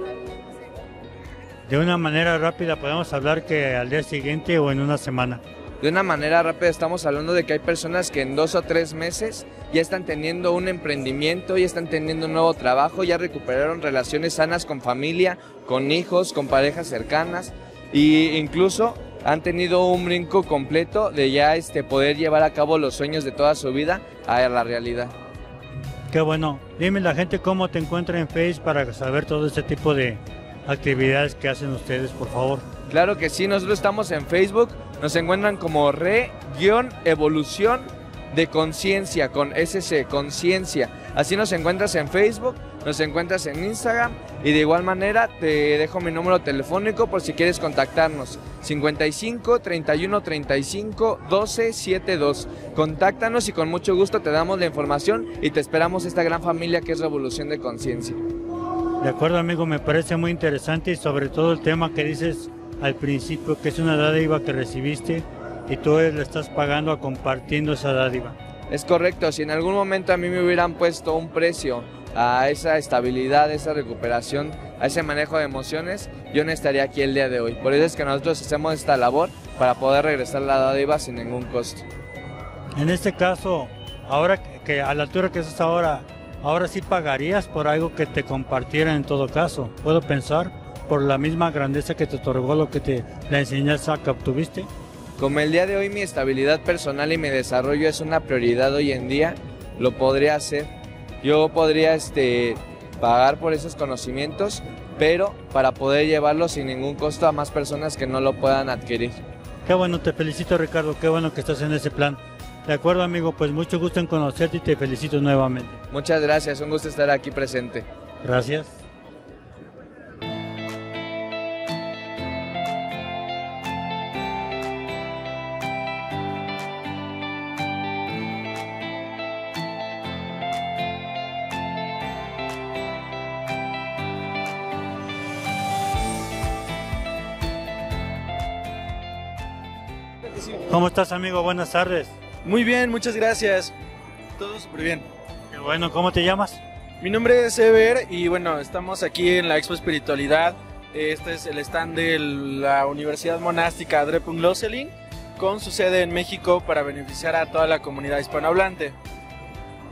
De una manera rápida podemos hablar que al día siguiente o en una semana. De una manera rápida estamos hablando de que hay personas que en 2 o 3 meses ya están teniendo un emprendimiento, ya están teniendo un nuevo trabajo, ya recuperaron relaciones sanas con familia, con hijos, con parejas cercanas e incluso han tenido un brinco completo de ya poder llevar a cabo los sueños de toda su vida a la realidad. Qué bueno. Dime la gente cómo te encuentra en Facebook para saber todo este tipo de actividades que hacen ustedes, por favor. Claro que sí, nosotros estamos en Facebook, nos encuentran como Re-Evolución de Conciencia, con SC, Conciencia. Así nos encuentras en Facebook, nos encuentras en Instagram y de igual manera te dejo mi número telefónico por si quieres contactarnos. 55 31 35 12 72. Contáctanos y con mucho gusto te damos la información y te esperamos esta gran familia que es Revolución de Conciencia. De acuerdo, amigo, me parece muy interesante y sobre todo el tema que dices al principio, que es una dádiva que recibiste y tú le estás pagando compartiendo esa dádiva. Es correcto, si en algún momento a mí me hubieran puesto un precio a esa estabilidad, a esa recuperación, a ese manejo de emociones, yo no estaría aquí el día de hoy. Por eso es que nosotros hacemos esta labor para poder regresar la dádiva sin ningún costo. En este caso, ahora que a la altura que estás ahora sí pagarías por algo que te compartieran en todo caso. ¿Puedo pensar? Por la misma grandeza que te otorgó lo que la enseñanza que obtuviste. Como el día de hoy mi estabilidad personal y mi desarrollo es una prioridad hoy en día, lo podría hacer. Yo podría pagar por esos conocimientos, pero para poder llevarlos sin ningún costo a más personas que no lo puedan adquirir. Qué bueno, te felicito, Ricardo, qué bueno que estás en ese plan. De acuerdo, amigo, pues mucho gusto en conocerte y te felicito nuevamente. Muchas gracias, un gusto estar aquí presente. Gracias. ¿Cómo estás, amigo? Buenas tardes. Muy bien, muchas gracias. Todo súper bien. Qué bueno, ¿cómo te llamas? Mi nombre es Ever y bueno, estamos aquí en la Expo Espiritualidad. Este es el stand de la Universidad Monástica Drepung Loseling con su sede en México para beneficiar a toda la comunidad hispanohablante.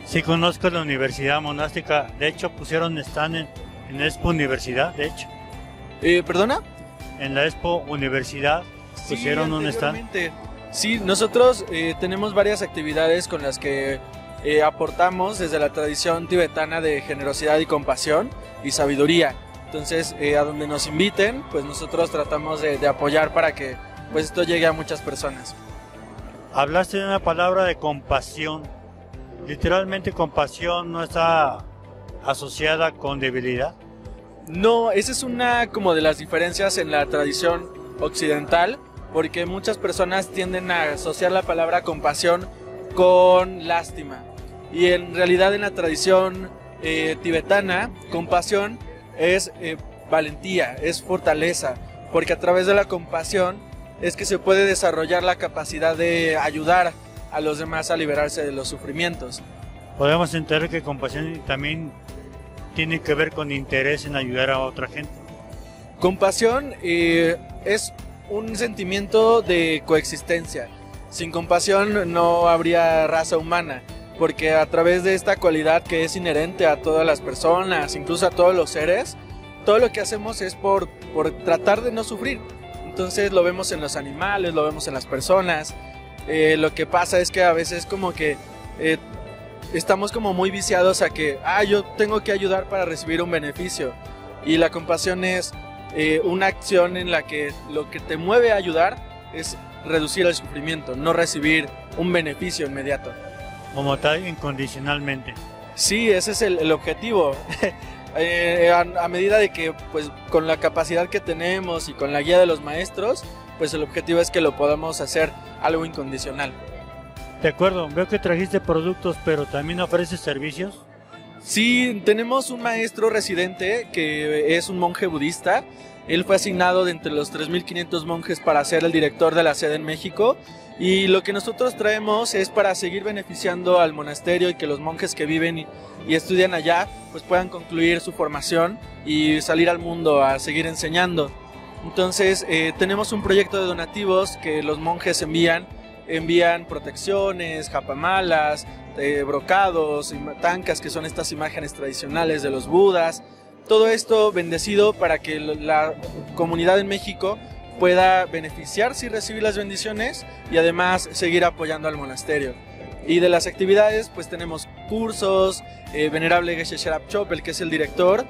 Sí conozco la universidad monástica, de hecho pusieron stand en Expo Universidad, de hecho. ¿Perdona? En la Expo Universidad pusieron un stand. Sí, nosotros tenemos varias actividades con las que aportamos desde la tradición tibetana de generosidad y compasión y sabiduría. Entonces, a donde nos inviten, pues nosotros tratamos de apoyar para que pues esto llegue a muchas personas. Hablaste de una palabra de compasión. Literalmente compasión no está asociada con debilidad. No, esa es una como de las diferencias en la tradición occidental, porque muchas personas tienden a asociar la palabra compasión con lástima. Y en realidad en la tradición tibetana, compasión es valentía, es fortaleza, porque a través de la compasión es que se puede desarrollar la capacidad de ayudar a los demás a liberarse de los sufrimientos. Podemos entender que compasión también tiene que ver con interés en ayudar a otra gente. Compasión es un sentimiento de coexistencia. Sin compasión no habría raza humana, porque a través de esta cualidad que es inherente a todas las personas, incluso a todos los seres, todo lo que hacemos es por tratar de no sufrir. Entonces lo vemos en los animales, lo vemos en las personas. Lo que pasa es que a veces como que estamos como muy viciados a que yo tengo que ayudar para recibir un beneficio, y la compasión es una acción en la que lo que te mueve a ayudar es reducir el sufrimiento, no recibir un beneficio inmediato. Como tal, incondicionalmente. Sí, ese es el objetivo. A medida de que pues con la capacidad que tenemos y con la guía de los maestros, pues el objetivo es que lo podamos hacer algo incondicional. De acuerdo, veo que trajiste productos, pero también ofreces servicios. Sí, tenemos un maestro residente que es un monje budista. Él fue asignado de entre los 3.500 monjes para ser el director de la sede en México, y lo que nosotros traemos es para seguir beneficiando al monasterio y que los monjes que viven y estudian allá pues puedan concluir su formación y salir al mundo a seguir enseñando. Entonces tenemos un proyecto de donativos que los monjes envían protecciones, japamalas, brocados, tancas, que son estas imágenes tradicionales de los budas. Todo esto bendecido para que la comunidad en México pueda beneficiarse y recibir las bendiciones, y además seguir apoyando al monasterio. Y de las actividades pues tenemos cursos. Venerable Geshe Sherab Chopel, que es el director,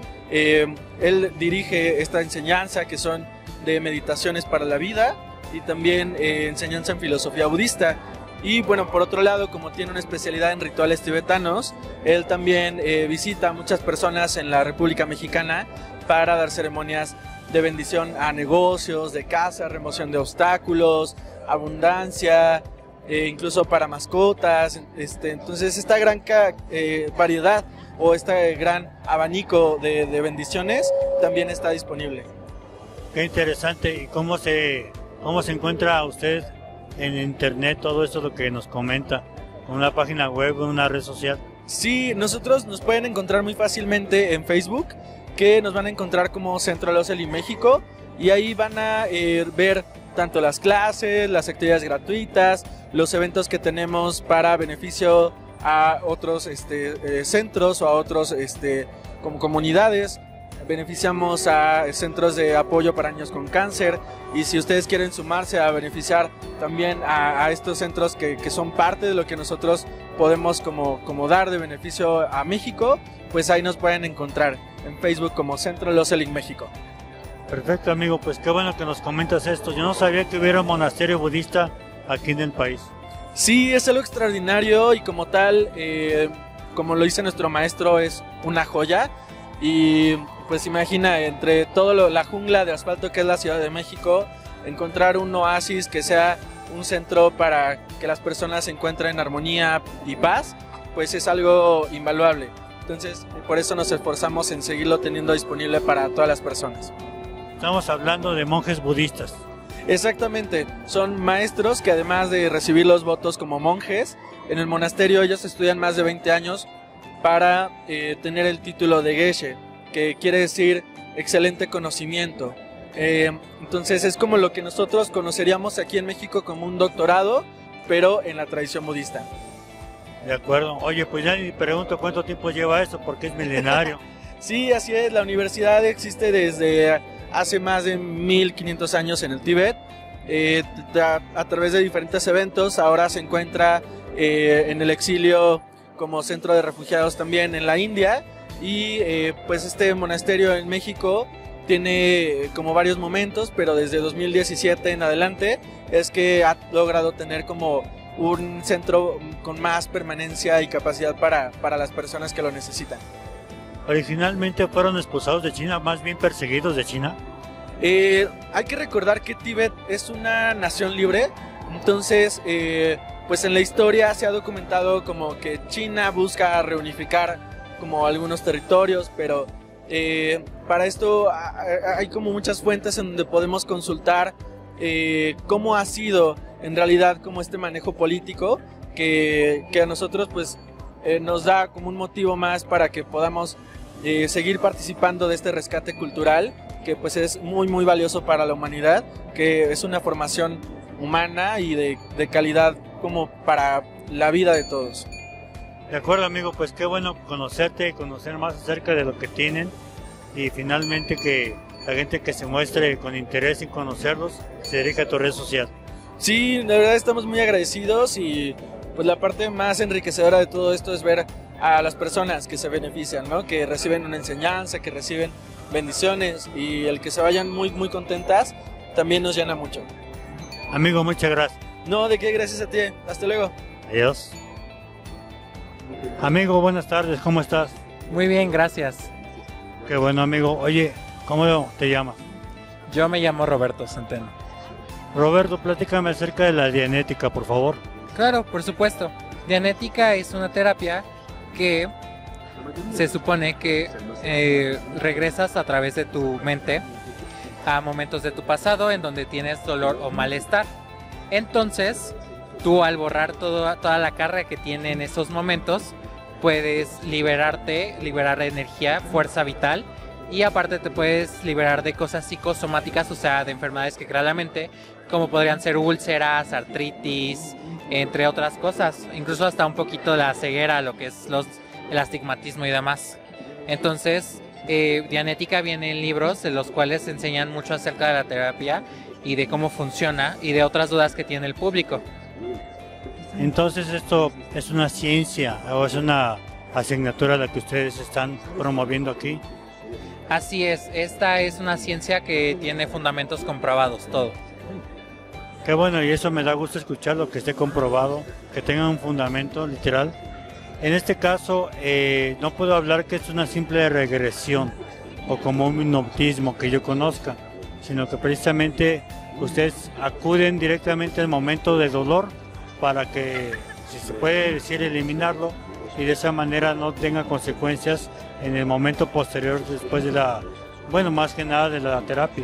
él dirige esta enseñanza que son de meditaciones para la vida y también enseñanza en filosofía budista. Y bueno, por otro lado, como tiene una especialidad en rituales tibetanos, él también visita a muchas personas en la República Mexicana para dar ceremonias de bendición a negocios, de casa, remoción de obstáculos, abundancia, incluso para mascotas. Entonces esta gran variedad o este gran abanico de bendiciones también está disponible. Qué interesante. ¿Y cómo se encuentra usted en internet todo esto lo que nos comenta? ¿Con una página web o una red social? Sí, nosotros nos pueden encontrar muy fácilmente en Facebook, que nos van a encontrar como Centro Losely México, y ahí van a ver tanto las clases, las actividades gratuitas, los eventos que tenemos para beneficio a otros centros o a otros como comunidades. Beneficiamos a centros de apoyo para niños con cáncer, y si ustedes quieren sumarse a beneficiar también a estos centros que son parte de lo que nosotros podemos como dar de beneficio a México, pues ahí nos pueden encontrar en Facebook como Centro Losely México. Perfecto, amigo, pues qué bueno que nos comentas esto. Yo no sabía que hubiera un monasterio budista aquí en el país. Sí, es algo extraordinario, y como tal, como lo dice nuestro maestro, es una joya. Y pues imagina, entre toda la jungla de asfalto que es la Ciudad de México, encontrar un oasis que sea un centro para que las personas se encuentren armonía y paz, pues es algo invaluable. Entonces, por eso nos esforzamos en seguirlo teniendo disponible para todas las personas. Estamos hablando de monjes budistas. Exactamente, son maestros que además de recibir los votos como monjes, en el monasterio ellos estudian más de 20 años para tener el título de Geshe, que quiere decir excelente conocimiento. Entonces es como lo que nosotros conoceríamos aquí en México como un doctorado, pero en la tradición budista. De acuerdo. Oye, pues ya ni pregunto cuánto tiempo lleva eso, porque es milenario. Sí, así es. La universidad existe desde hace más de 1500 años en el Tíbet. A través de diferentes eventos, ahora se encuentra en el exilio como centro de refugiados también en la India. Y pues este monasterio en México tiene como varios momentos, pero desde 2017 en adelante es que ha logrado tener como un centro con más permanencia y capacidad para las personas que lo necesitan. Originalmente fueron expulsados de China, más bien perseguidos de China. Hay que recordar que Tíbet es una nación libre, entonces pues en la historia se ha documentado como que China busca reunificar como algunos territorios, pero para esto hay como muchas fuentes en donde podemos consultar cómo ha sido en realidad como este manejo político que a nosotros pues nos da como un motivo más para que podamos seguir participando de este rescate cultural que pues es muy valioso para la humanidad, que es una formación humana y de calidad como para la vida de todos. De acuerdo, amigo, pues qué bueno conocerte y conocer más acerca de lo que tienen y finalmente que la gente que se muestre con interés en conocerlos se dirija a tu red social. Sí, de verdad estamos muy agradecidos y pues la parte más enriquecedora de todo esto es ver a las personas que se benefician, ¿no? Que reciben una enseñanza, que reciben bendiciones y el que se vayan muy contentas también nos llena mucho. Amigo, muchas gracias. No, de qué, gracias a ti. Hasta luego. Adiós. Amigo, buenas tardes, ¿cómo estás? Muy bien, gracias. Qué bueno, amigo. Oye, ¿cómo te llamas? Yo me llamo Roberto Centeno. Roberto, platícame acerca de la dianética, por favor. Claro, por supuesto. Dianética es una terapia que se supone que regresas a través de tu mente a momentos de tu pasado en donde tienes dolor o malestar. Entonces, tú al borrar toda la carga que tiene en esos momentos, puedes liberar energía, fuerza vital, y aparte te puedes liberar de cosas psicosomáticas, o sea, de enfermedades que crea la mente, como podrían ser úlceras, artritis, entre otras cosas, incluso hasta un poquito la ceguera, lo que es el astigmatismo y demás. Entonces, Dianética viene en libros en los cuales enseñan mucho acerca de la terapia y de cómo funciona y de otras dudas que tiene el público. Entonces, ¿esto es una ciencia o es una asignatura la que ustedes están promoviendo aquí? Así es, esta es una ciencia que tiene fundamentos comprobados, todo. Qué bueno, y eso me da gusto escucharlo, que esté comprobado, que tenga un fundamento literal. En este caso, no puedo hablar que es una simple regresión o como un hipnotismo que yo conozca, sino que precisamente ustedes acuden directamente al momento de dolor para que, si se puede decir, eliminarlo y de esa manera no tenga consecuencias en el momento posterior después de más que nada de la terapia.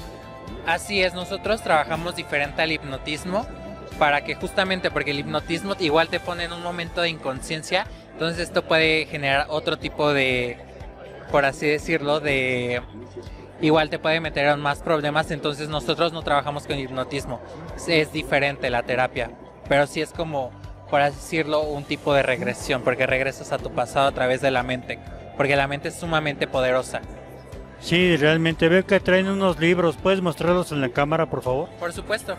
Así es, nosotros trabajamos diferente al hipnotismo para que justamente, porque el hipnotismo igual te pone en un momento de inconsciencia, entonces esto puede generar otro tipo de, por así decirlo, igual te puede meter en más problemas, entonces nosotros no trabajamos con hipnotismo, es diferente la terapia, pero sí es como, por así decirlo, un tipo de regresión, porque regresas a tu pasado a través de la mente, porque la mente es sumamente poderosa. Sí, realmente veo que traen unos libros. ¿Puedes mostrarlos en la cámara, por favor? Por supuesto.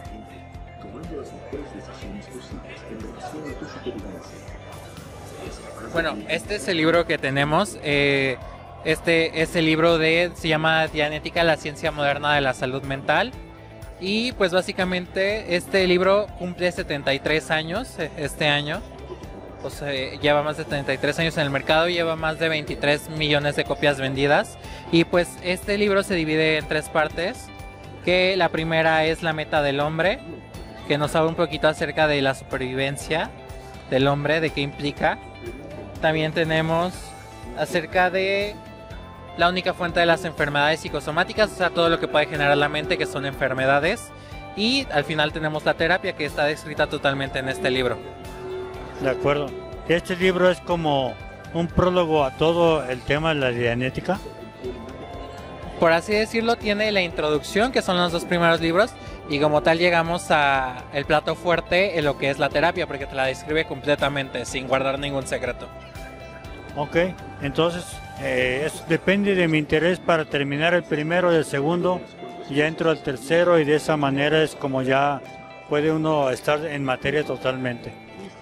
Bueno, este es el libro que tenemos. Este es el libro se llama Dianética, la ciencia moderna de la salud mental. Y pues básicamente este libro cumple 73 años este año. O sea, lleva más de 33 años en el mercado y lleva más de 23 millones de copias vendidas. Y pues este libro se divide en 3 partes, que la primera es la meta del hombre, que nos habla un poquito acerca de la supervivencia del hombre, de qué implica. También tenemos acerca de la única fuente de las enfermedades psicosomáticas, o sea, todo lo que puede generar la mente, que son enfermedades. Y al final tenemos la terapia, que está descrita totalmente en este libro. De acuerdo. Este libro es como un prólogo a todo el tema de la dianética. Por así decirlo, tiene la introducción, que son los 2 primeros libros, y como tal llegamos a el plato fuerte en lo que es la terapia, porque te la describe completamente sin guardar ningún secreto. Ok, entonces depende de mi interés para terminar el primero y el segundo, ya entro al tercero y de esa manera es como ya puede uno estar en materia totalmente.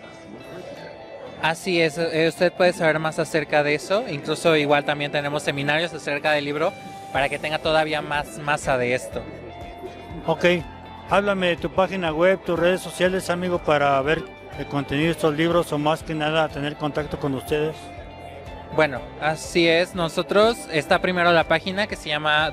Así es, usted puede saber más acerca de eso, incluso igual también tenemos seminarios acerca del libro para que tenga todavía más masa de esto. Ok, háblame de tu página web, tus redes sociales, amigo, para ver el contenido de estos libros o más que nada tener contacto con ustedes. Bueno, así es, nosotros, está primero la página que se llama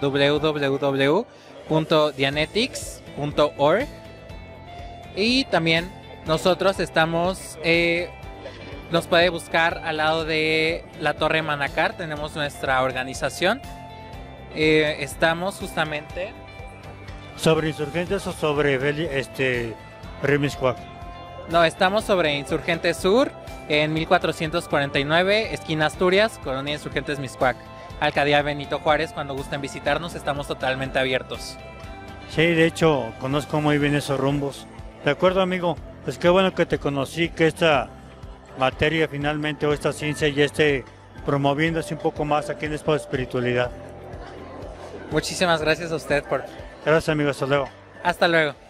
www.dianetics.org y también nosotros estamos, nos puede buscar al lado de la Torre Manacar, tenemos nuestra organización, estamos justamente... ¿Sobre Insurgentes o sobre Río Mixcoac? No, estamos sobre Insurgentes Sur, en 1449, esquina Asturias, Colonia Insurgentes Mixcoac. Alcaldía Benito Juárez, cuando gusten visitarnos, estamos totalmente abiertos. Sí, de hecho, conozco muy bien esos rumbos. De acuerdo, amigo, pues qué bueno que te conocí, que esta materia finalmente, o esta ciencia, ya esté promoviéndose un poco más aquí en Espacio Espiritualidad. Muchísimas gracias a usted por... Gracias, amigo, hasta luego. Hasta luego.